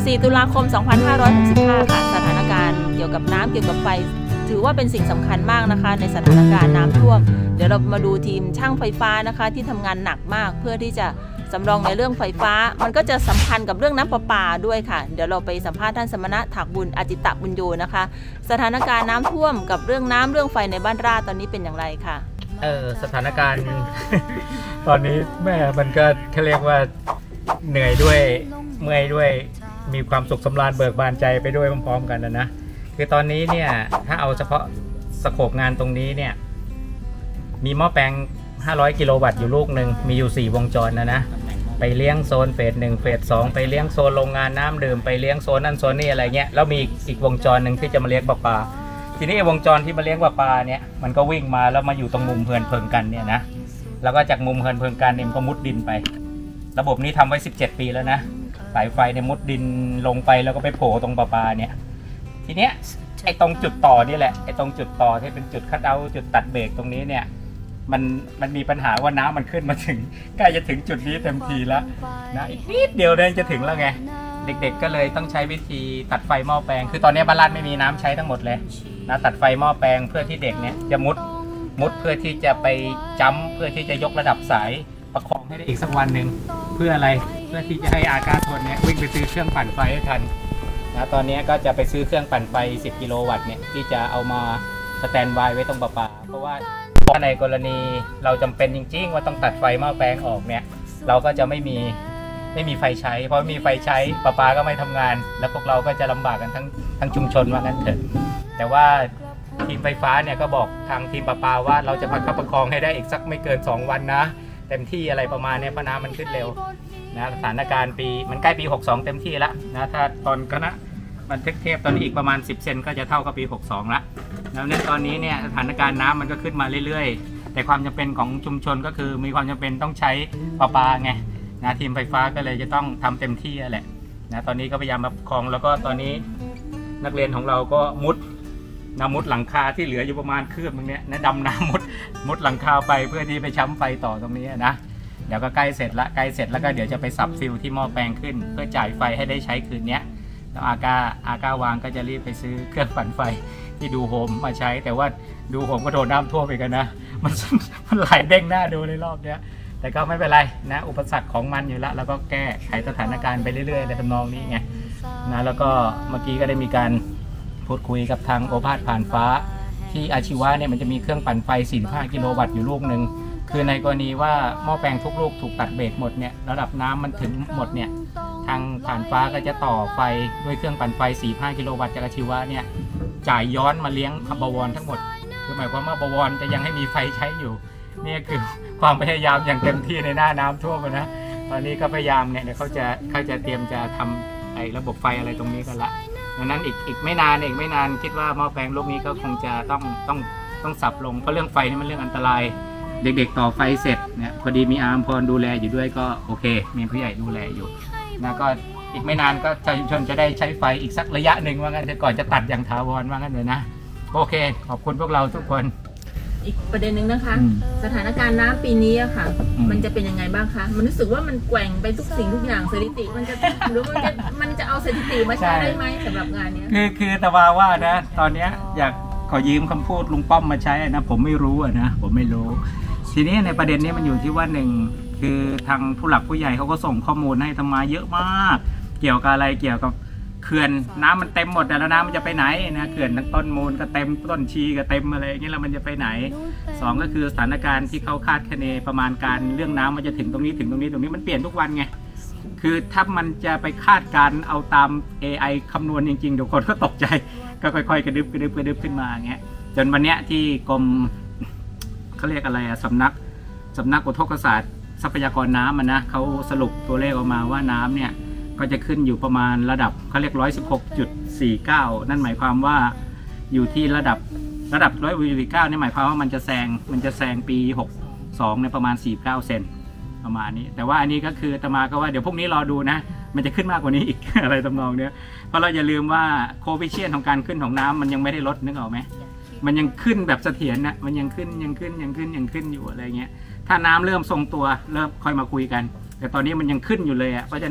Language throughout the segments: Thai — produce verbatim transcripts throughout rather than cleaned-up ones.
สี่ตุลาคมสองพันห้าร้อยหกสิบห้าค่ะสถานการณ์เกี่ยวกับน้ำเกี่ยวกับไฟถือว่าเป็นสิ่งสำคัญมากนะคะในสถานการณ์น้ำท่วมเดี๋ยวเรามาดูทีมช่างไฟฟ้านะคะที่ทำงานหนักมากเพื่อที่จะสำรองในเรื่องไฟฟ้ามันก็จะสัมพันธ์กับเรื่องน้ำประปาด้วยค่ะเดี๋ยวเราไปสัมภาษณ์ท่านสมณะถากบุญอาจิตะบุญโยนะคะสถานการณ์น้ำท่วมกับเรื่องน้ำเรื่องไฟในบ้านราษฎร์ตอนนี้เป็นอย่างไรค่ะเออสถานการณ์ ตอนนี้แม่มันก็เขาเรียกว่าเหนื่อยด้วยเมื่อยด้วยมีความสุขสำราญเบิกบานใจไปด้วยพร้อมๆกันนะนะคือตอนนี้เนี่ยถ้าเอาเฉพาะสโคปงานตรงนี้เนี่ยมีหม้อแปลงห้าร้อยกิโลวัตต์อยู่ลูกหนึ่งมีอยู่สี่วงจรนะนะไปเลี้ยงโซนเฟสหนึ่งเฟสสองไปเลี้ยงโซนโรงงานน้ำดื่มไปเลี้ยงโซนนั่นโซนนี่อะไรเงี้ยแล้วมีอีกวงจรหนึ่งที่จะมาเลี้ยงประปาทีนี้วงจรที่มาเลี้ยงประปาเนี่ยมันก็วิ่งมาแล้วมาอยู่ตรงมุมเพลินเพลิงกันเนี่ยนะแล้วก็จากมุมเพลินเพลิงกันเนี่ยมันก็มุดดินไประบบนี้ทำไว้สิบเจ็ดปีแล้วนะสายไฟเนี่ยมุดดินลงไปแล้วก็ไปโผล่ตรงประปาเนี่ยทีเนี้ยไอ้ตรงจุดต่อนี่แหละไอ้ตรงจุดต่อที่เป็นจุดคัทเอาท์จุดตัดเบรกตรงนี้เนี่ยมันมันมีปัญหาว่าน้ำมันขึ้นมาถึงใกล้จะถึงจุดนี้เต็มทีแล้วนะอีกนิดเดียวเดินจะถึงแล้วไงเด็กๆก็เลยต้องใช้วิธีตัดไฟหม้อแปลงคือตอนนี้บ้านราษฎร์ไม่มีน้ำใช้ทั้งหมดเลยนะตัดไฟหม้อแปลงเพื่อที่เด็กเนี่ยจะมุดมุดเพื่อที่จะไปจัมป์เพื่อที่จะยกระดับสายประคองให้ได้อีกสักวันหนึ่งเพื่ออะไรเพื่อที่จะให้อาการทนเนี่ยวิ่งไปซื้อเครื่องปั่นไฟให้ทันนะตอนนี้ก็จะไปซื้อเครื่องปั่นไฟสิบกิโลวัตต์เนี่ยที่จะเอามาสแตนด์บายไว้ตรงประปาเพราะว่าถ้าในกรณีเราจำเป็นจริงๆว่าต้องตัดไฟหม้อแปลงออกเนี่ยเราก็จะไม่มีไม่มีไฟใช้เพราะมีไฟใช้ประปาก็ไม่ทำงานแล้วพวกเราก็จะลำบากกันทั้งทั้งชุมชนว่างั้นเถอะแต่ว่าทีมไฟฟ้าเนี่ยก็บอกทางทีมประปาว่าเราจะประคับประคองให้ได้อีกสักไม่เกินสองวันนะเต็มที่อะไรประมาณนี้เพราะน้ำมันขึ้นเร็วนะสถานการณ์ปีมันใกล้ปีหกสองเต็มที่แล้วนะถ้าตอนคณะบันทึกเทปตอนนี้อีกประมาณสิบเซนก็จะเท่ากับปีหกสองละแล้วในตอนนี้เนี่ยสถานการณ์น้ำมันก็ขึ้นมาเรื่อยๆแต่ความจำเป็นของชุมชนก็คือมีความจำเป็นต้องใช้ประปาไงนะทีมไฟฟ้าก็เลยจะต้องทำเต็มที่แหละนะตอนนี้ก็พยายามประคองแล้วก็ตอนนี้นักเรียนของเราก็มุดน้ำมุดหลังคาที่เหลืออยู่ประมาณคืบนึงเนี้ยนะดำน้ำมุดมุดหลังคาไปเพื่อที่ไปช้ำไฟต่อตรงนี้นะเดี๋ยวก็ใกล้เสร็จละใกล้เสร็จแล้วก็เดี๋ยวจะไปสับฟิลที่หม้อแปลงขึ้นเพื่อจ่ายไฟให้ได้ใช้คืนนี้แล้วอาก้าอาก้าวางก็จะรีบไปซื้อเครื่องปั่นไฟที่ดูโฮมมาใช้แต่ว่าดูโฮมก็โดนน้ำท่วมไปกันนะมันมันไหลเด้งหน้าดูในรอบเนี้ยแต่ก็ไม่เป็นไรนะอุปสรรคของมันอยู่แล้วแล้วก็แก้ไขสถานการณ์ไปเรื่อยๆในทำนองนี้ไงนะแล้วก็เมื่อกี้ก็ได้มีการพูดคุยกับทางโอภาสผ่านฟ้าที่อาชีวะเนี่ยมันจะมีเครื่องปั่นไฟสี่สิบห้ากิโลวัตต์อยู่ลูกหนึ่งคือในกรณีว่าหม้อแปลงทุกลูกถูกตัดเบรกหมดเนี่ยระดับน้ำมันถึงหมดเนี่ยทางผ่านฟ้าก็จะต่อไฟด้วยเครื่องปั่นไฟสี่สิบห้ากิโลวัตต์จากอาชีวะเนี่ยจ่ายย้อนมาเลี้ยงบวรทั้งหมดคือหมายความว่าบวรจะยังให้มีไฟใช้อยู่นี่คือความพยายามอย่างเต็มที่ในหน้าน้ำท่วมนะตอนนี้ก็พยายามเนี่ยเดี๋ยวเขาจะเขาจะเตรียมจะทำไอ้ระบบไฟอะไรตรงนี้กันละดังนั้นอีกอีกไม่นานอีกไม่นานคิดว่าหม้อแปลงลูกนี้ก็คงจะต้องต้องต้องสับลงเพราะเรื่องไฟนี่มันเรื่องอันตรายเด็กๆต่อไฟเสร็จเนี่ยพอดีมีอาร์มพรดูแลอยู่ด้วยก็โอเคมีผู้ใหญ่ดูแลอยู่นะก็อีกไม่นานก็ชาวชุมชนจะได้ใช้ไฟอีกสักระยะหนึ่งว่างั้นก่อนจะตัดอย่างถาวรว่างั้นเลยนะโอเคขอบคุณพวกเราทุกคนอีกประเด็นหนึ่งนะคะสถานการณ์น้ำปีนี้อะค่ะมันจะเป็นยังไงบ้างคะมันรู้สึกว่ามันแกว่งไปทุกสิ่งทุกอย่างสถิติมันจะหรือมันจะมันจะเอาสถิติมาใช้ได้ไหมสำหรับงานนี้คือคือแต่ว่าว่านะตอนนี้อยากขอยืมคำพูดลุงป้อมมาใช้นะผมไม่รู้นะผมไม่รู้ทีนี้ในประเด็นนี้มันอยู่ที่ว่าหนึ่งคือทางผู้หลักผู้ใหญ่เขาก็ส่งข้อมูลให้ทำมาเยอะมากเกี่ยวกับอะไรเกี่ยวกับเขื่อนน้ำมันเต็มหมดแล้วน้ำมันจะไปไหนนะเขื่อนทั้งต้นมูลก็เต็มต้นชีก็เต็มอะไรอย่างเงี้ยแล้วมันจะไปไหนสองก็คือสถานการณ์ที่เขาคาดคะเนประมาณการเรื่องน้ำมันจะถึงตรงนี้ถึงตรงนี้ตรงนี้มันเปลี่ยนทุกวันไงคือถ้ามันจะไปคาดการเอาตาม เอ ไอ คำนวณจริงๆเดี๋ยวคนก็ตกใจก็ค่อยๆกระดึบกระดึบกระดึบขึ้นมาอย่างเงี้ยจนวันเนี้ยที่กรมเขาเรียกอะไรอะสำนักสำนักอุทกศาสตร์ทรัพยากรน้ำมันนะเขาสรุปตัวเลขออกมาว่าน้ำเนี่ยก็จะขึ้นอยู่ประมาณระดับเขาเรียก หนึ่งร้อยสิบหกจุดสี่เก้า นั่นหมายความว่าอยู่ที่ระดับระดับหนึ่งร้อยสี่สิบเก้านี่หมายความว่ามันจะแซงมันจะแซงปีหกสองในประมาณสี่สิบเก้าเซนประมาณนี้แต่ว่าอันนี้ก็คือตมาก็ว่าเดี๋ยวพวกนี้รอดูนะมันจะขึ้นมากกว่านี้อีก อะไรทำนองเนี้ยเพราะเราอย่าลืมว่าโคฟิเชียนของการขึ้นของน้ำมันยังไม่ได้ลดนึกออกไหมมันยังขึ้นแบบเสถียรนะมันยังขึ้นยังขึ้นยังขึ้นยังขึ้นอยู่อะไรเงี้ยถ้าน้ำเริ่มทรงตัวเริ่มค่อยมาคุยกันแต่ตอนนี้มันยังขึ้นอยู่เลยอ่ะเพราะฉะนั้น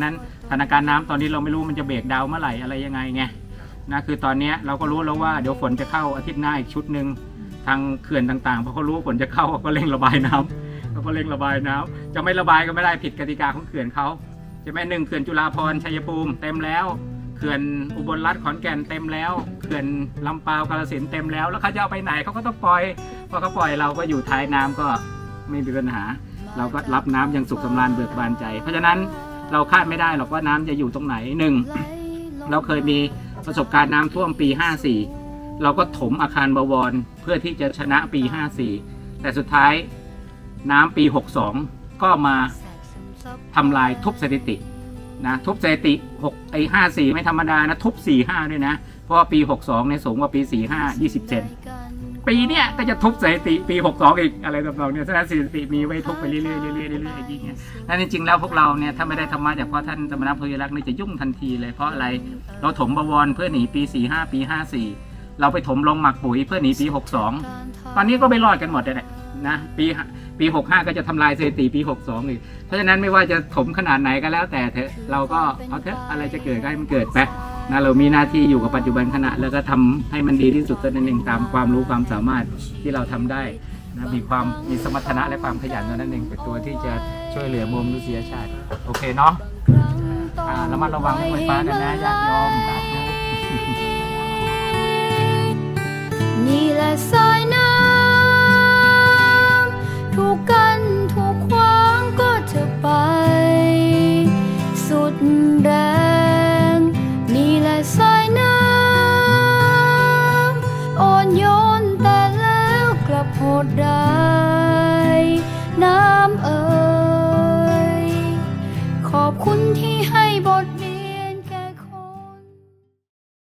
สถานการณ์น้ำตอนนี้เราไม่รู้มันจะเบรกดาวเมื่อไหร่อะไรยังไงไงนะคือตอนนี้เราก็รู้แล้วว่าเดี๋ยวฝนจะเข้าอาทิตย์หน้าอีกชุดหนึ่งทางเขื่อนต่างๆพอเขารู้ว่าฝนจะเข้าก็เร่งระบายน้ำเขาก็เร่งระบายน้ำจะไม่ระบายก็ไม่ได้ผิดกติกาของเขื่อนเขาใช่ไหมหนึ่งเขื่อนจุฬาภรณ์ชัยภูมิเต็มแล้วเขื่อนอุบลรัตน์ขอนแก่นเต็มแล้วเขื่อนลำปาวกาฬสินธุ์เต็มแล้วแล้วเขาจะเอาไปไหนเขาก็ต้องปล่อยพอเขาปล่อยเราก็อยู่ท้ายน้ำก็ไม่มีปัญหาเราก็รับน้ำอย่างสุขสำราญเบิกบานใจเพราะฉะนั้นเราคาดไม่ได้หรอกว่าน้ำจะอยู่ตรงไหนหนึ่งเราเคยมีประสบการณ์น้ำท่วมปีห้าสี่เราก็ถมอาคารบวรเพื่อที่จะชนะปีห้าสี่แต่สุดท้ายน้ำปีหกสองก็มาทำลายทุบสถิตินะทุบสถิติหกไอ้ห้าสี่ไม่ธรรมดานะทุบสี่ห้าด้วยนะเพราะว่าปีหกสองเนี่ยสูงกว่าปีสี่ห้า ยี่สิบเซนปีเนี้ยก็จะทุบสถิติปีหกสองอีกอะไรต่างๆเนี่ยฉะนั้นสถิติมีไว้ทุบไปเรื่อยๆเรื่อยๆเรื่อยๆอย่างเงี้ยนั่นจริงๆแล้วพวกเราเนี่ยถ้าไม่ได้ธรรมะจากพ่อท่านสมณโพธิลักษณ์นี่จะยุ่งทันทีเลยเพราะอะไรเราถมบวรเพื่อหนีปีสี่ห้าปีห้าสี่เราไปถมลงหมักปุ๋ยเพื่อหนีปีหกสองตอนนี้ก็ไม่รอดกันหมดเลยนะปีปีหกห้าก็จะทำลายสถิติปีหกสองอีกเพราะฉะนั้นไม่ว่าจะถมขนาดไหนก็แล้วแต่เถอะเราก็เอาเถอะอะไรจะเกิดก็ให้มันเกิดไปนะเรามีหน้าที่อยู่กับปัจจุบันขณะแล้วก็ทำให้มันดีที่สุดนั่นเองตามความรู้ความสามารถที่เราทำได้นะมีความมีสมรรถนะและความขยันนั่นเองเป็นตัวที่จะช่วยเหลือมวลมนุษยชาติโอเคเนาะอ่าระมัดระวังเรื่องไฟฟ้ากันนะญาติโยมนี่แหละสายน้ำถูกกันถูกขวางก็จะไปสุดแรงนี่แหละสายน้ำอ่อนโยนแต่แล้วกลับโหดร้ายน้ำเอ่